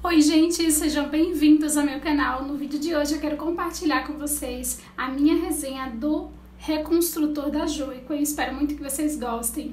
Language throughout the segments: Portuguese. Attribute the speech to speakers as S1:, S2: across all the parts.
S1: Oi gente, sejam bem-vindos ao meu canal. No vídeo de hoje eu quero compartilhar com vocês a minha resenha do Reconstrutor da Joico. Eu espero muito que vocês gostem.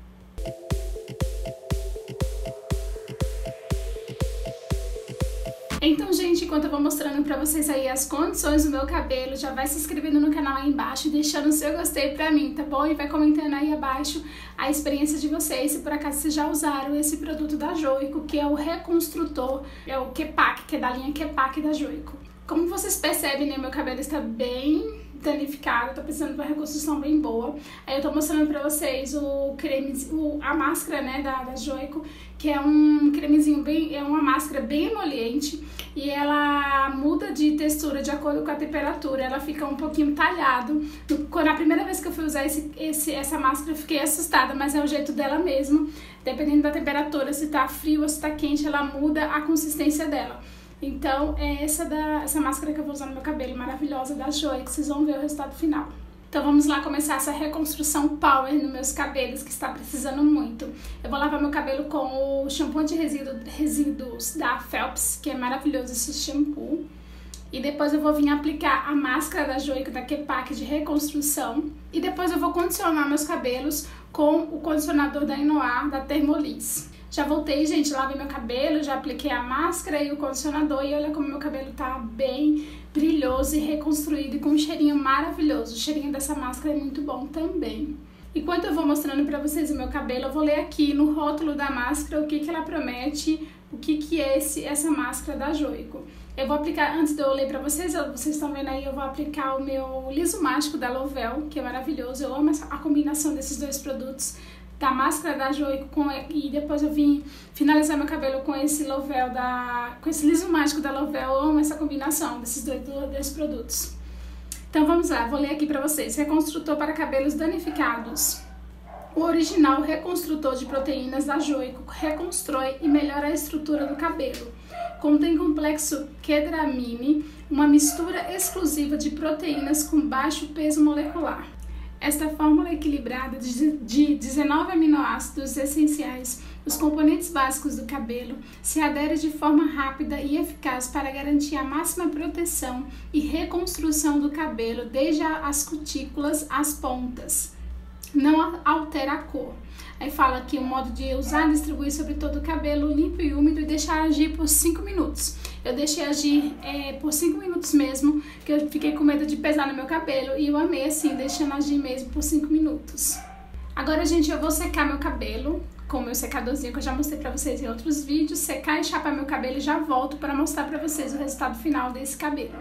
S1: Então, gente, enquanto eu vou mostrando pra vocês aí as condições do meu cabelo, já vai se inscrevendo no canal aí embaixo e deixando o seu gostei pra mim, tá bom? E vai comentando aí abaixo a experiência de vocês, se por acaso vocês já usaram esse produto da Joico, que é o Reconstrutor, é o Kepak, que é da linha Kepak da Joico. Como vocês percebem, né, meu cabelo está bem danificado, tô precisando de uma reconstrução bem boa. Aí eu tô mostrando pra vocês o creme, a máscara, né, da Joico, que é um cremezinho bem, é uma máscara bem emoliente e ela muda de textura de acordo com a temperatura, ela fica um pouquinho talhado. Na primeira vez que eu fui usar essa máscara eu fiquei assustada, mas é o jeito dela mesmo. Dependendo da temperatura, se tá frio ou se tá quente, ela muda a consistência dela. Então, é essa máscara que eu vou usar no meu cabelo, maravilhosa, da Joico, vocês vão ver o resultado final. Então vamos lá começar essa reconstrução power nos meus cabelos, que está precisando muito. Eu vou lavar meu cabelo com o shampoo de resíduos da Phelps, que é maravilhoso esse shampoo. E depois eu vou vir aplicar a máscara da Joico, da Kepak, de reconstrução. E depois eu vou condicionar meus cabelos com o condicionador da Inoar, da Thermolis. Já voltei, gente, lavei meu cabelo, já apliquei a máscara e o condicionador e olha como meu cabelo tá bem brilhoso e reconstruído e com um cheirinho maravilhoso. O cheirinho dessa máscara é muito bom também. Enquanto eu vou mostrando pra vocês o meu cabelo, eu vou ler aqui no rótulo da máscara o que ela promete, o que é essa máscara da Joico. Eu vou aplicar, antes de eu ler pra vocês, vocês estão vendo aí, eu vou aplicar o meu liso mágico da Lovell, que é maravilhoso. Eu amo a combinação desses dois produtos, da máscara da Joico e depois eu vim finalizar meu cabelo com esse Lovell com esse liso mágico da Lovell. Eu amo essa combinação desses dois produtos. Então vamos lá, vou ler aqui pra vocês. Reconstrutor para cabelos danificados. O original reconstrutor de proteínas da Joico reconstrói e melhora a estrutura do cabelo. Contém complexo Q-Dramine, uma mistura exclusiva de proteínas com baixo peso molecular. Esta fórmula equilibrada de 19 aminoácidos essenciais, os componentes básicos do cabelo, se adere de forma rápida e eficaz para garantir a máxima proteção e reconstrução do cabelo desde as cutículas às pontas. Não altera a cor. Aí fala aqui o modo de usar e distribuir sobre todo o cabelo, limpo e úmido, e deixar agir por 5 minutos. Eu deixei agir por 5 minutos mesmo, que eu fiquei com medo de pesar no meu cabelo, e eu amei assim, deixando agir mesmo por 5 minutos. Agora, gente, eu vou secar meu cabelo com o meu secadorzinho, que eu já mostrei pra vocês em outros vídeos, secar e chapar meu cabelo e já volto pra mostrar pra vocês o resultado final desse cabelo.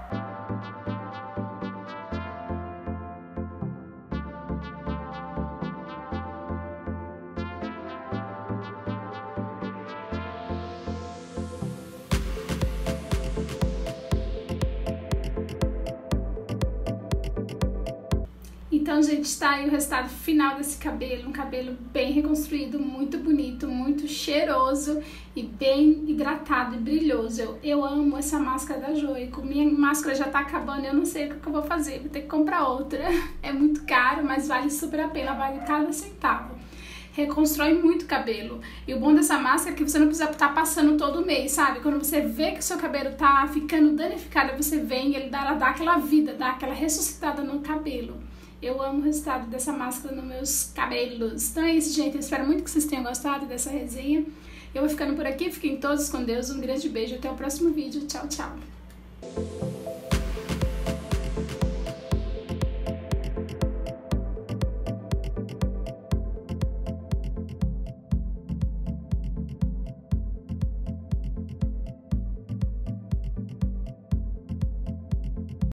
S1: Então, gente, está aí o resultado final desse cabelo, um cabelo bem reconstruído, muito bonito, muito cheiroso e bem hidratado e brilhoso. Eu amo essa máscara da Joico, minha máscara já tá acabando, eu não sei o que eu vou fazer, vou ter que comprar outra. É muito caro, mas vale super a pena, vale cada centavo. Reconstrói muito cabelo. E o bom dessa máscara é que você não precisa estar passando todo mês, sabe? Quando você vê que o seu cabelo tá ficando danificado, você vem e ela dá aquela vida, dá aquela ressuscitada no cabelo. Eu amo o resultado dessa máscara nos meus cabelos. Então é isso, gente. Eu espero muito que vocês tenham gostado dessa resenha. Eu vou ficando por aqui. Fiquem todos com Deus. Um grande beijo. Até o próximo vídeo. Tchau, tchau.